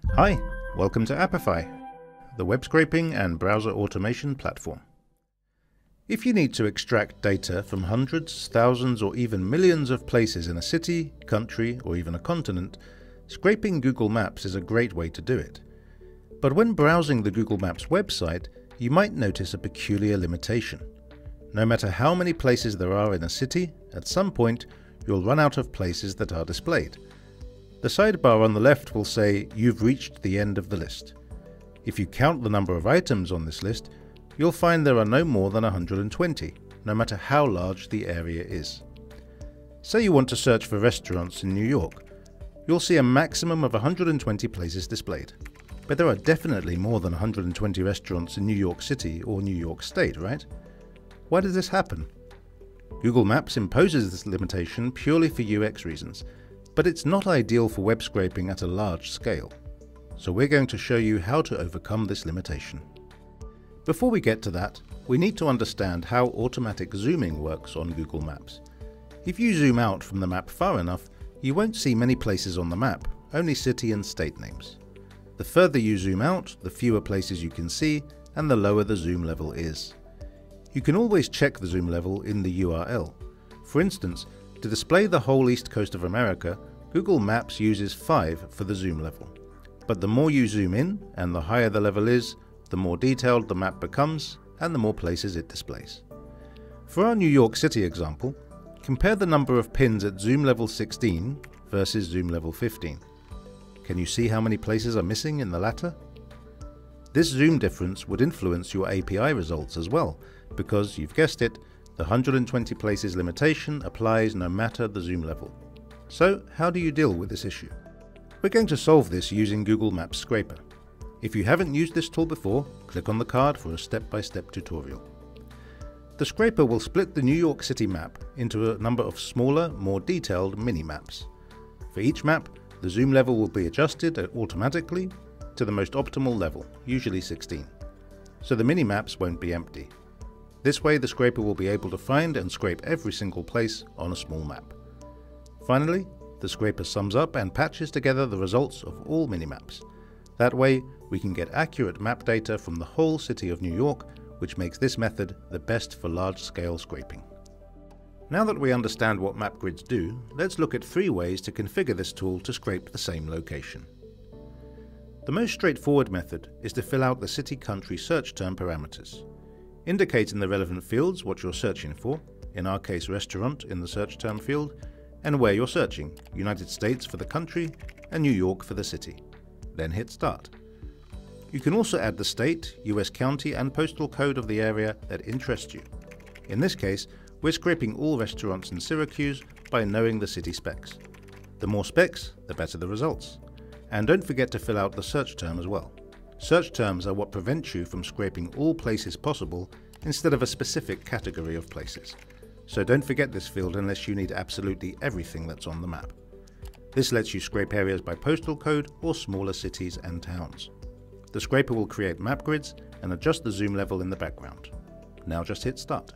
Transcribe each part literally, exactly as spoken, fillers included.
Hi, welcome to Apify, the web scraping and browser automation platform. If you need to extract data from hundreds, thousands, or even millions of places in a city, country, or even a continent, scraping Google Maps is a great way to do it. But when browsing the Google Maps website, you might notice a peculiar limitation. No matter how many places there are in a city, at some point you'll run out of places that are displayed. The sidebar on the left will say you've reached the end of the list. If you count the number of items on this list, you'll find there are no more than one hundred twenty, no matter how large the area is. Say you want to search for restaurants in New York. You'll see a maximum of one hundred twenty places displayed. But there are definitely more than one hundred twenty restaurants in New York City or New York State, right? Why does this happen? Google Maps imposes this limitation purely for U X reasons, but it's not ideal for web scraping at a large scale. So we're going to show you how to overcome this limitation. Before we get to that, we need to understand how automatic zooming works on Google Maps. If you zoom out from the map far enough, you won't see many places on the map, only city and state names. The further you zoom out, the fewer places you can see, and the lower the zoom level is. You can always check the zoom level in the U R L. For instance, to display the whole east coast of America, Google Maps uses five for the zoom level. But the more you zoom in, and the higher the level is, the more detailed the map becomes, and the more places it displays. For our New York City example, compare the number of pins at zoom level sixteen versus zoom level fifteen. Can you see how many places are missing in the latter? This zoom difference would influence your A P I results as well, because, you've guessed it, the one hundred twenty places limitation applies no matter the zoom level. So, how do you deal with this issue? We're going to solve this using Google Maps Scraper. If you haven't used this tool before, click on the card for a step-by-step tutorial. The scraper will split the New York City map into a number of smaller, more detailed mini-maps. For each map, the zoom level will be adjusted automatically to the most optimal level, usually sixteen. So the mini-maps won't be empty. This way the scraper will be able to find and scrape every single place on a small map. Finally, the scraper sums up and patches together the results of all mini-maps. That way, we can get accurate map data from the whole city of New York, which makes this method the best for large-scale scraping. Now that we understand what map grids do, let's look at three ways to configure this tool to scrape the same location. The most straightforward method is to fill out the city-country search term parameters. Indicate in the relevant fields what you're searching for, in our case restaurant in the search term field, and where you're searching, United States for the country and New York for the city. Then hit start. You can also add the state, U S county and postal code of the area that interests you. In this case, we're scraping all restaurants in Syracuse by knowing the city specs. The more specs, the better the results. And don't forget to fill out the search term as well. Search terms are what prevent you from scraping all places possible instead of a specific category of places. So don't forget this field unless you need absolutely everything that's on the map. This lets you scrape areas by postal code or smaller cities and towns. The scraper will create map grids and adjust the zoom level in the background. Now just hit start.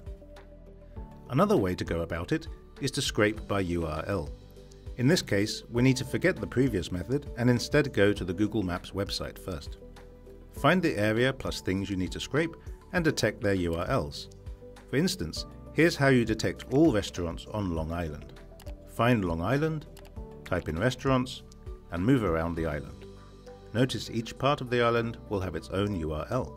Another way to go about it is to scrape by U R L. In this case, we need to forget the previous method and instead go to the Google Maps website first. Find the area plus things you need to scrape and detect their U R Ls. For instance, here's how you detect all restaurants on Long Island. Find Long Island, type in restaurants, and move around the island. Notice each part of the island will have its own U R L.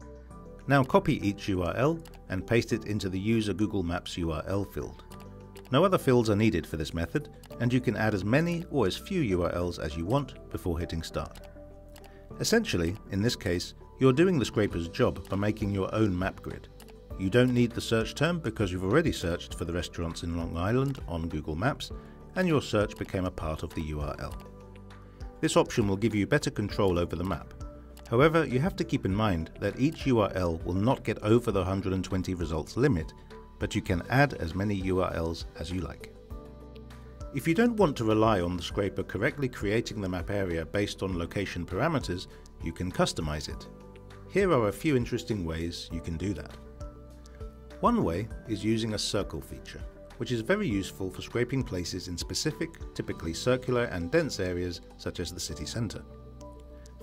Now copy each U R L and paste it into the User Google Maps U R L field. No other fields are needed for this method, and you can add as many or as few U R Ls as you want before hitting start. Essentially, in this case, you're doing the scraper's job by making your own map grid. You don't need the search term because you've already searched for the restaurants in Long Island on Google Maps, and your search became a part of the U R L. This option will give you better control over the map. However, you have to keep in mind that each U R L will not get over the one hundred twenty results limit, but you can add as many U R Ls as you like. If you don't want to rely on the scraper correctly creating the map area based on location parameters, you can customize it. Here are a few interesting ways you can do that. One way is using a circle feature, which is very useful for scraping places in specific, typically circular and dense areas such as the city centre.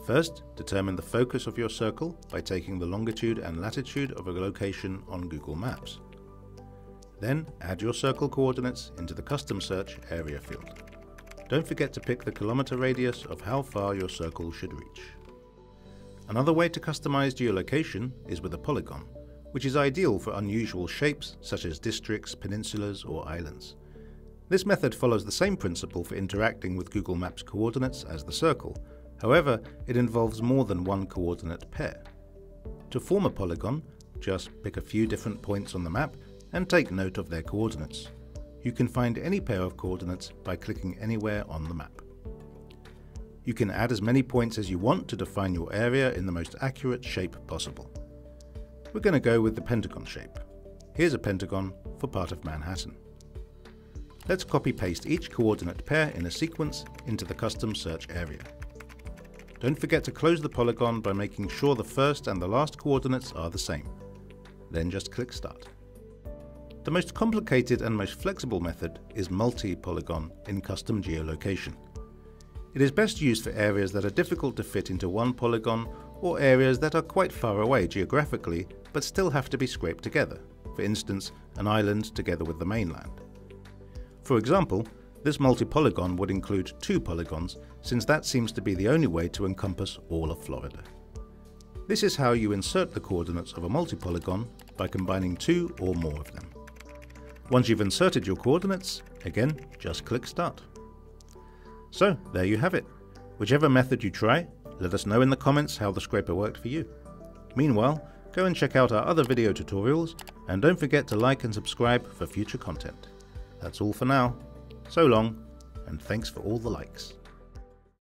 First, determine the focus of your circle by taking the longitude and latitude of a location on Google Maps. Then, add your circle coordinates into the custom search area field. Don't forget to pick the kilometer radius of how far your circle should reach. Another way to customize geolocation is with a polygon, which is ideal for unusual shapes such as districts, peninsulas, or islands. This method follows the same principle for interacting with Google Maps coordinates as the circle. However, it involves more than one coordinate pair. To form a polygon, just pick a few different points on the map and take note of their coordinates. You can find any pair of coordinates by clicking anywhere on the map. You can add as many points as you want to define your area in the most accurate shape possible. We're going to go with the pentagon shape. Here's a pentagon for part of Manhattan. Let's copy-paste each coordinate pair in a sequence into the custom search area. Don't forget to close the polygon by making sure the first and the last coordinates are the same. Then just click Start. The most complicated and most flexible method is Multiplygon in custom geolocation. It is best used for areas that are difficult to fit into one polygon or areas that are quite far away geographically but still have to be scraped together, for instance, an island together with the mainland. For example, this multi-polygon would include two polygons, since that seems to be the only way to encompass all of Florida. This is how you insert the coordinates of a multi-polygon, by combining two or more of them. Once you've inserted your coordinates, again, just click Start. So, there you have it. Whichever method you try, let us know in the comments how the scraper worked for you. Meanwhile, go and check out our other video tutorials, and don't forget to like and subscribe for future content. That's all for now. So long, and thanks for all the likes.